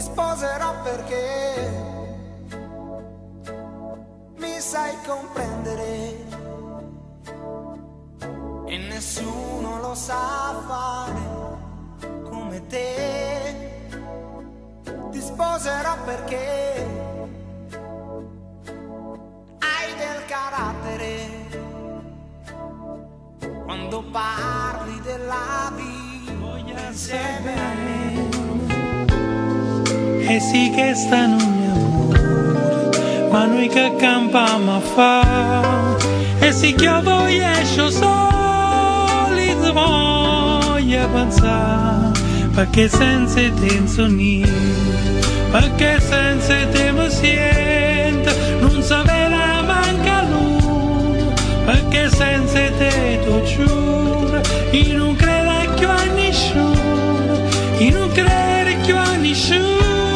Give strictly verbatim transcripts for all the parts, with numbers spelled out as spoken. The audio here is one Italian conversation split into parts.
sposerò perché mi sai comprendere e nessuno lo sa fare come te. Ti sposerò perché hai del carattere quando parli della vita insieme a me. E sì che stanno mio amore, ma noi che campiamo a fa. E sì che io voglio esco soli, voglio pensare, perché senza te non so niente, perché senza te mi sento, non sapere manca lui, perché senza te tu giuro, io non credo più a nessuno, io non credo più a nessuno.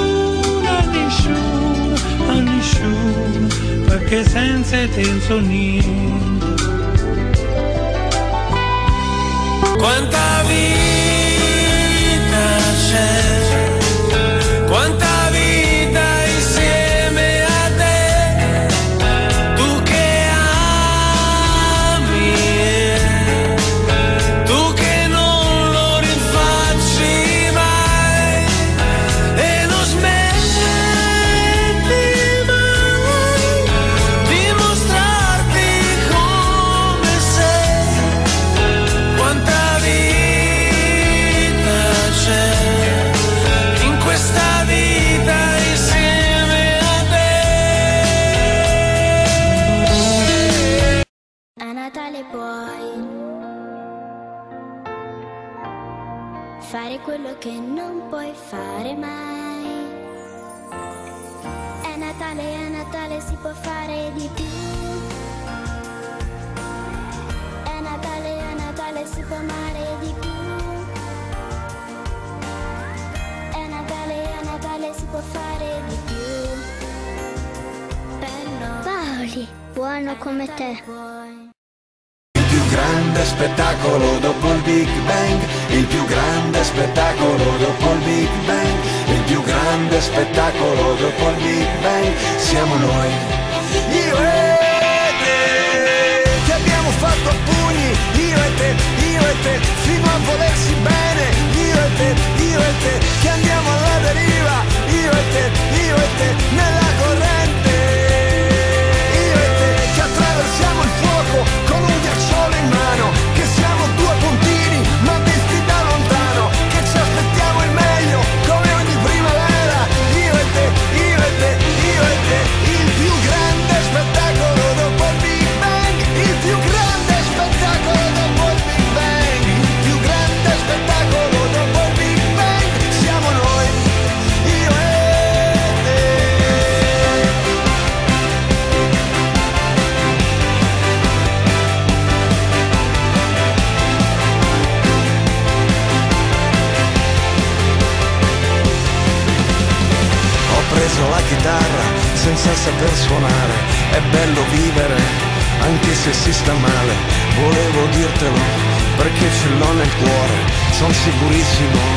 A nessuno, perché senza te non so niente. Quanta vita c'è, quanta vita insieme a te, tu che ami, tu che non lo rinfacci mai e non smetti fare quello che non puoi fare mai. È Natale, è Natale, si può fare di più. È Natale, è Natale, si può amare di più. È Natale, è Natale, si può fare di più. Per noi Paoli, buono come te. Il più grande spettacolo dopo il Big Bang, il più grande spettacolo dopo il Big Bang, il più grande spettacolo dopo il Big Bang, siamo noi, io e te, che abbiamo fatto a pugni, io e te, io e te, fino a volersi bene, io e te, io e te, che andiamo alla deriva, io e te, io e te, nella corrente, io e te, che attraversiamo il fuoco con un ghiacciolo in mano, che siamo due puntini ma visti da lontano, che ci aspettiamo il meglio come ogni primavera, io e te, io e te, io e te, il più grande spettacolo dopo il Big Bang, il più grande spettacolo dopo il Big Bang, il più grande spettacolo dopo il Big Bang, siamo noi, io e te. Ho preso la chitarra senza saper suonare, è bello vivere anche se si sta male, volevo dirtelo perché ce l'ho nel cuore, son sicurissimo